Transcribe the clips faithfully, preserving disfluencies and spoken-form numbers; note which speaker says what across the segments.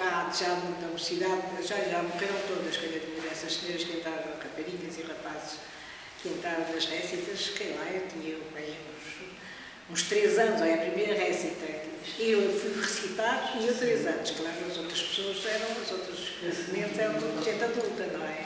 Speaker 1: já, já muita mocidade, já, já morreram todas, calhadinha dessas senhoras que entraram, raparigas e rapazes que entraram nas récitas, que lá eu tinha bem, uns, uns três anos, é a primeira récita. Eu fui recitar e eu três anos, claro, as outras pessoas eram, os outros componentes eram toda gente adulta, não é?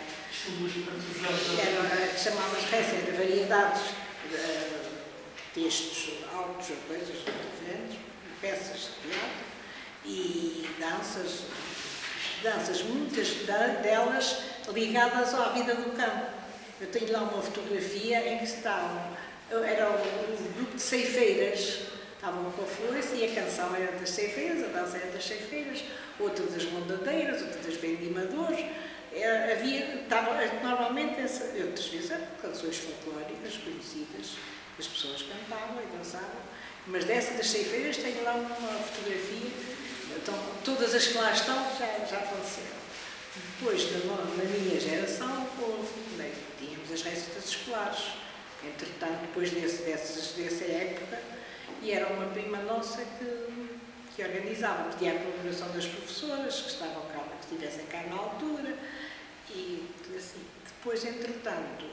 Speaker 1: Era, chamavam-se récitas, era variedades, uh, textos altos, coisas diferentes, peças de teatro e danças, danças, muitas delas ligadas à vida do campo. Eu tenho lá uma fotografia em que estavam, era um grupo de ceifeiras, estavam com a foice e a canção era das ceifeiras, a dança era das ceifeiras, outra das mondadeiras, outra das vendimadores. Era, havia, estava, normalmente, essa, outras vezes eram canções folclóricas conhecidas, as pessoas cantavam e dançavam, mas dessa das ceifeiras tenho lá uma fotografia, então todas as que lá estão já, já faleceram. Depois, na, na minha geração, houve, bem, tínhamos as récitas escolares, entretanto, depois desse, dessas, dessa época, e era uma prima nossa que, que organizava, pedia a colaboração das professoras, que estavam cá, que estivessem cá na altura, e assim, depois, entretanto,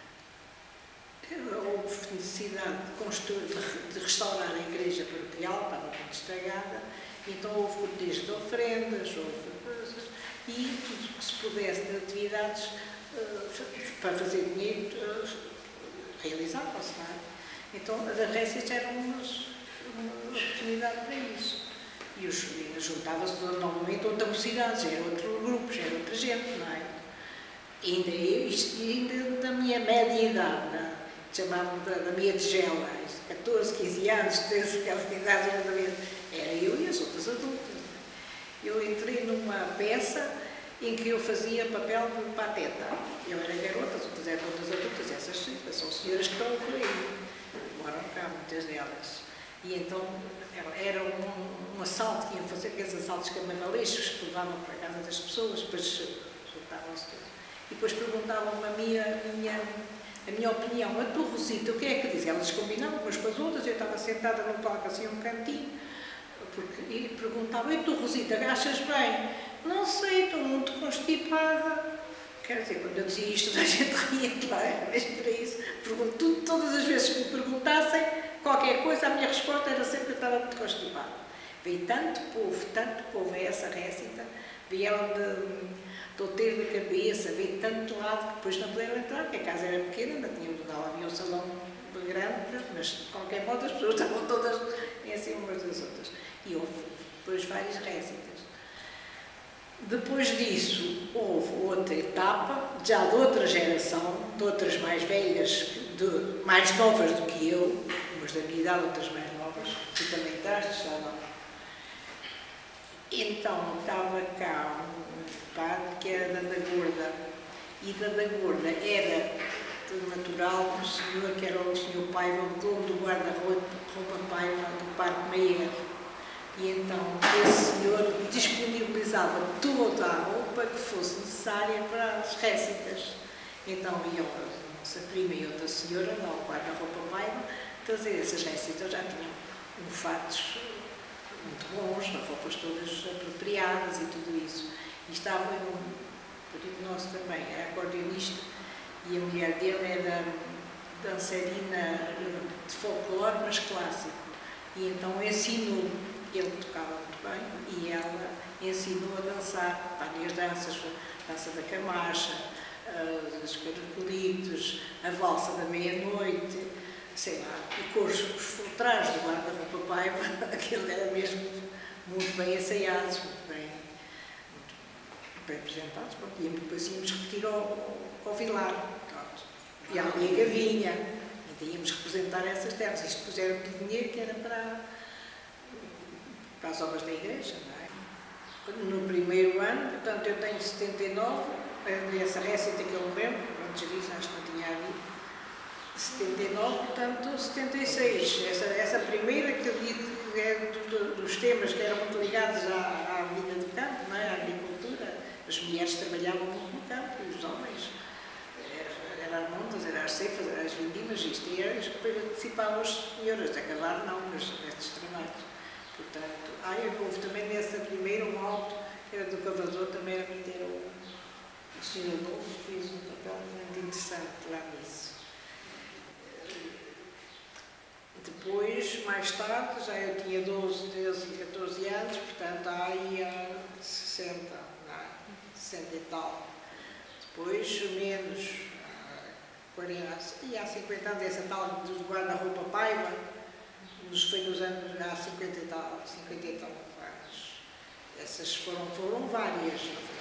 Speaker 1: houve necessidade de, construir, de, de restaurar a igreja paroquial, estava muito estragada, então houve cortejos de ofrendas, houve coisas, e tudo que se pudesse de atividades uh, para fazer dinheiro, uh, realizava-se, não é? Então, as récitas eram umas, uma oportunidade para isso. E, e juntava-se normalmente outra mocidade, já era outro grupo, já era outra gente, não é? E ainda eu, isto, ainda da minha média idade, não é? Chamavam da, da minha tigela, catorze, quinze anos, treze, aquela idade, era eu e as outras adultas. Eu entrei numa peça em que eu fazia papel de pateta. Eu era garota, as outras eram outras adultas, essas sim, são senhoras que estão por aí, moram cá, muitas delas. E então era um, um assalto que iam fazer, aqueles assaltos carnavalescos que levavam para a casa das pessoas, depois juntavam-se todos. E depois perguntavam-me a minha, a minha A minha opinião, a tua Rosita, o que é que diz? Elas combinavam umas com as outras, eu estava sentada num palco assim, um cantinho, porque, e perguntava, e tu Rosita, achas bem? Não sei, estou muito constipada. Quer dizer, quando eu dizia isto, a gente ria, claro, mesmo para isso. Pergunto, todas as vezes que me perguntassem qualquer coisa, a minha resposta era sempre que eu estava muito constipada. Veio tanto povo, tanto povo a essa récita, vieram de... Douteiro da cabeça, veio de tanto lado que depois não puderam entrar, porque a casa era pequena, ainda tínhamos de dar, havia um salão grande, mas de qualquer modo as pessoas estavam todas em cima umas das outras. E houve depois várias récitas. Depois disso, houve outra etapa, já de outra geração, de outras mais velhas, de, mais novas do que eu, umas da minha idade, outras mais novas, tu também estás, já não. Então, estava cá um padre que era da da Gorda, e da da Gorda era natural do senhor, que era o senhor Paiva, o dono do guarda-roupa Paiva, do Parque Meia. E então, esse senhor disponibilizava toda a roupa que fosse necessária para as récitas. Então, iam a nossa prima e outra senhora, lá o guarda-roupa Paiva, trazer essas récitas, já tinham um fatos muito bons, roupas todas apropriadas e tudo isso. E estava um primo nosso também, era acordeonista, e a mulher dele era dançarina de folclore, mas clássico. E então ensinou, ele tocava muito bem, e ela ensinou a dançar várias danças, a dança da camacha, os caracolitos, a valsa da meia-noite, sei lá, e com os, os trás do guarda-roupa Paiva, aquilo era mesmo muito bem ensaiados, muito bem, muito bem apresentados, porque íamos, depois íamos repetir ao, ao Vilar, e ali a Gavinha, ainda íamos representar essas terras, isto puseram de dinheiro que era para, para as obras da igreja, não é? No primeiro ano, portanto eu tenho setenta e nove, essa récita que eu me lembro, antes disso acho que não tinha havido, setenta e nove, portanto, setenta e seis. Essa, essa primeira que eu digo é do, dos temas que eram muito ligados à, à vida do campo, não é? À agricultura. As mulheres trabalhavam muito no campo e os homens. Eram era as montas, eram as ceifas, eram as vindimas, isto e era, depois participavam as senhoras, a casar não, mas nestes trabalhos. Portanto, ah, houve também nessa primeira um alto era do Cavador, também era muito, era o, o senhor Adolfo, fez um papel muito interessante lá nisso. Depois, mais tarde, já eu tinha doze, treze e catorze anos, portanto, há aí há sessenta, não é? sessenta e tal. Depois, menos, quarenta, e há cinquenta anos, essa tal do guarda-roupa Paiva, nos, foi nos anos, há cinquenta e tal, cinquenta e tal anos. Essas foram, foram várias, não